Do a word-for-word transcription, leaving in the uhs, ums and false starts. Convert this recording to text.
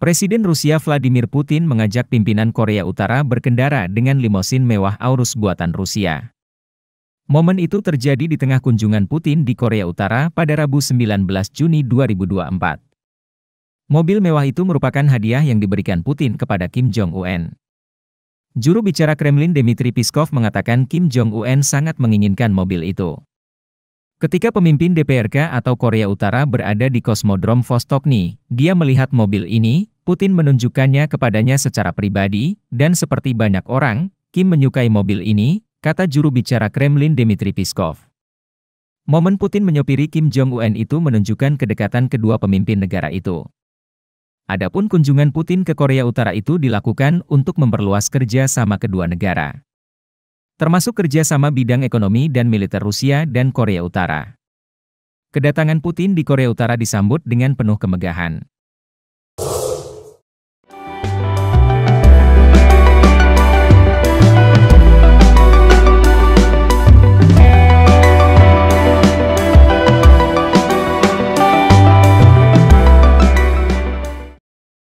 Presiden Rusia Vladimir Putin mengajak pimpinan Korea Utara berkendara dengan limosin mewah Aurus buatan Rusia. Momen itu terjadi di tengah kunjungan Putin di Korea Utara pada Rabu sembilan belas Juni dua ribu dua puluh empat. Mobil mewah itu merupakan hadiah yang diberikan Putin kepada Kim Jong-un. Juru bicara Kremlin Dmitry Peskov mengatakan Kim Jong-un sangat menginginkan mobil itu. Ketika pemimpin D P R K atau Korea Utara berada di Kosmodrom Vostokny, dia melihat mobil ini, Putin menunjukkannya kepadanya secara pribadi, dan seperti banyak orang, Kim menyukai mobil ini, kata juru bicara Kremlin Dmitry Peskov. Momen Putin menyopiri Kim Jong-un itu menunjukkan kedekatan kedua pemimpin negara itu. Adapun kunjungan Putin ke Korea Utara itu dilakukan untuk memperluas kerja sama kedua negara, termasuk kerjasama bidang ekonomi dan militer Rusia dan Korea Utara. Kedatangan Putin di Korea Utara disambut dengan penuh kemegahan.